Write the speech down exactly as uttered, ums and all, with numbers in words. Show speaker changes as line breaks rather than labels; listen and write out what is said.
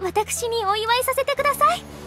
私にお祝いさせてください。